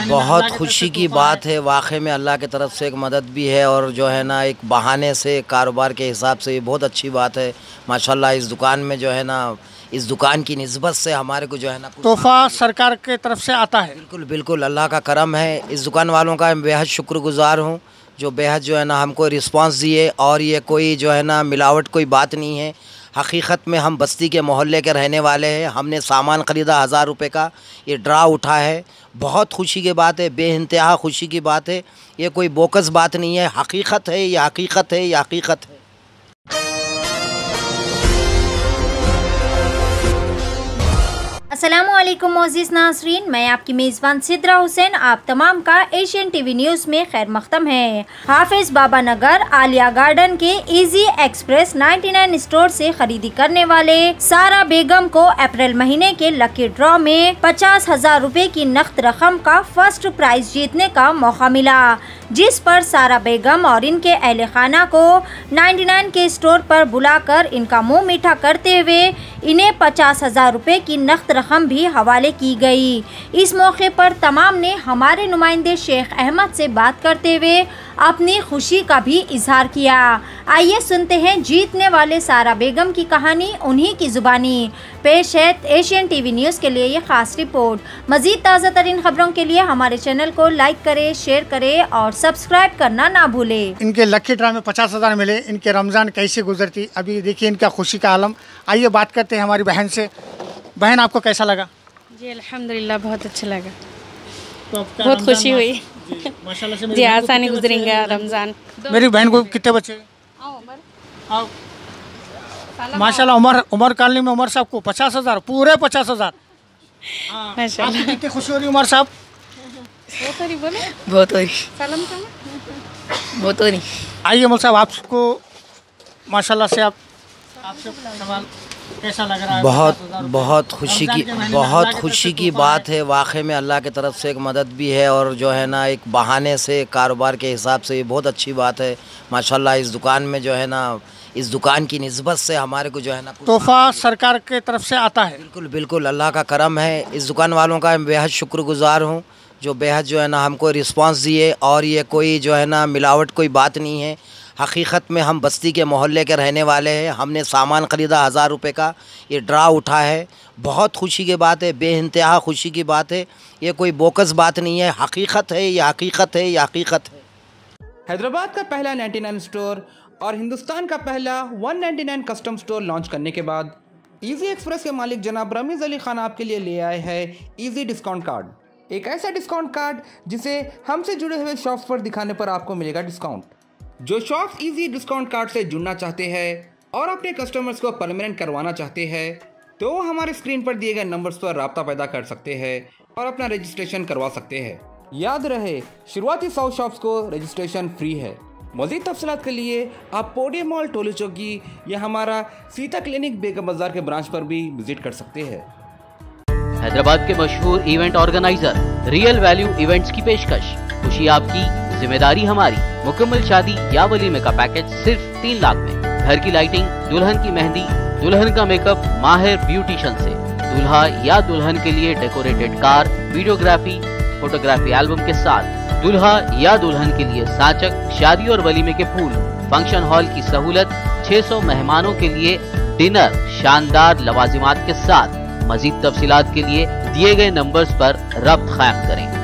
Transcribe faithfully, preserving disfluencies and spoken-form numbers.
बहुत खुशी की बात है, वाकई में अल्लाह की तरफ से एक मदद भी है और जो है ना एक बहाने से कारोबार के हिसाब से ये बहुत अच्छी बात है माशाल्लाह। इस दुकान में जो है ना इस दुकान की निस्बत से हमारे को जो है ना तोहफा सरकार के तरफ से आता है। बिल्कुल बिल्कुल अल्लाह का करम है। इस दुकान वालों का मैं बेहद शुक्रगुजार हूँ जो बेहद जो है ना हमको रिस्पांस दिए। और ये कोई जो है ना मिलावट कोई बात नहीं है, हकीकत में हम बस्ती के मोहल्ले के रहने वाले हैं। हमने सामान ख़रीदा हज़ार रुपये का, ये ड्रा उठा है। बहुत खुशी की बात है, बेइंतहा खुशी की बात है। ये कोई बोकस बात नहीं है, हकीकत है, ये हकीकत है, ये हकीकत है। अस्सलामुअलैकुम मोअज़्ज़िज़ नाज़रीन, मैं आपकी मेज़बान सिद्रा हुसैन आप तमाम का एशियन टीवी न्यूज़ में खैर मख्तम है। हाफिज़ बाबा नगर आलिया गार्डन के इजी एक्सप्रेस निन्यानवे स्टोर से खरीदी करने वाले सारा बेगम को अप्रैल महीने के लकी ड्रॉ में पचास हजार रूपए की नकद रकम का फर्स्ट प्राइज जीतने का मौका मिला, जिस पर सारा बेगम और इनके अहले खाना को निन्यानवे के स्टोर पर बुलाकर इनका मुंह मीठा करते हुए इन्हें पचास हजार रूपए की नकद रकम भी हवाले की गई। इस मौके पर तमाम ने हमारे नुमाइंदे शेख अहमद से बात करते हुए अपनी खुशी का भी इजहार किया। आइए सुनते हैं जीतने वाले सारा बेगम की कहानी, उन्हीं की जुबानी। पेश है एशियन टीवी न्यूज़ के लिए ये खास रिपोर्ट। मज़ीद ताज़ा तरीन खबरों के लिए हमारे चैनल को लाइक करें, शेयर करें और सब्सक्राइब करना ना भूलें। इनके लकी ड्रा में पचास हज़ार मिले, इनके रमज़ान कैसे गुजरती अभी देखिए इनका खुशी का आलम। आइए बात करते हैं हमारी बहन से। बहन आपको कैसा लगा? जी अल्हम्दुलिल्लाह बहुत अच्छा लगा, तो बहुत खुशी हुई माशाल्लाह से। जी आसानी गुजरेंगे रमज़ान। मेरी बहन को कितने बच्चे? आओ माशाल्लाह। उमर उमर कॉलोनी में उमर साहब को पचास हज़ार, पूरे पचास हज़ार। माशाल्लाह कितनी खुशी हो रही उमर साहब? बहुत हो रही, बोले बहुत हो रही, सलाम बहुत हो रही। आइए उमर साहब, आपको माशाल्लाह से आप आपसे सवाल कैसा लग रहा है? बहुत बहुत खुशी की बहुत खुशी की बात है, वाकई में अल्लाह की तरफ से एक मदद भी है और जो है ना एक बहाने से कारोबार के हिसाब से ये बहुत अच्छी बात है माशाल्लाह। इस दुकान में जो है ना इस दुकान की निस्बत से हमारे को जो है ना तोहफा सरकार के तरफ से आता है। बिल्कुल बिल्कुल अल्लाह का करम है। इस दुकान वालों का मैं बेहद शुक्रगुजार हूँ जो बेहद जो है ना हमको रिस्पांस दिए। और ये कोई जो है ना मिलावट कोई बात नहीं है, हकीकत में हम बस्ती के मोहल्ले के रहने वाले हैं। हमने सामान ख़रीदा हज़ार रुपये का, ये ड्रा उठा है। बहुत खुशी की बात है, बेइंतहा खुशी की बात है। ये कोई बोकस बात नहीं है, हकीकत है, ये हकीकत है, ये हकीकत है। हैदराबाद का पहला निन्यानवे स्टोर और हिंदुस्तान का पहला एक सौ निन्यानवे कस्टम स्टोर लॉन्च करने के बाद इजी एक्सप्रेस के मालिक जनाब रमीज़ अली खान आपके लिए ले आए हैं इजी डिस्काउंट कार्ड। एक ऐसा डिस्काउंट कार्ड जिसे हमसे जुड़े हुए शॉप्स पर दिखाने पर आपको मिलेगा डिस्काउंट। जो शॉप्स इजी डिस्काउंट कार्ड से जुड़ना चाहते हैं और अपने कस्टमर्स को परमानेंट करवाना चाहते हैं तो हमारे स्क्रीन पर दिए गए नंबर्स पर राब्ता पैदा कर सकते हैं और अपना रजिस्ट्रेशन करवा सकते हैं। याद रहे, शुरुआती सौ शॉप्स को रजिस्ट्रेशन फ्री है। मज़ीद तफसीलात के लिए आप पोडियम मॉल टोली चौकी या हमारा सीता क्लिनिक बेगम बाजार के ब्रांच पर भी विजिट कर सकते हैं। हैदराबाद के मशहूर event organiser real value events की पेशकश, खुशी आपकी जिम्मेदारी हमारी। मुकम्मल शादी या वलीमे का पैकेज सिर्फ तीन लाख में। घर की लाइटिंग, दुल्हन की मेहंदी, दुल्हन का मेकअप माहिर ब्यूटिशियन से, दूल्हा या दुल्हन के लिए decorated car, videography, photography album के साथ, दूल्हा या दुल्हन के लिए साचक, शादी और वलीमे के फूल, फंक्शन हॉल की सहूलत, छह सौ मेहमानों के लिए डिनर, शानदार लवाजिमात के साथ। मजीद तफसीलात के लिए दिए गए नंबर्स पर रब्त कायम करें।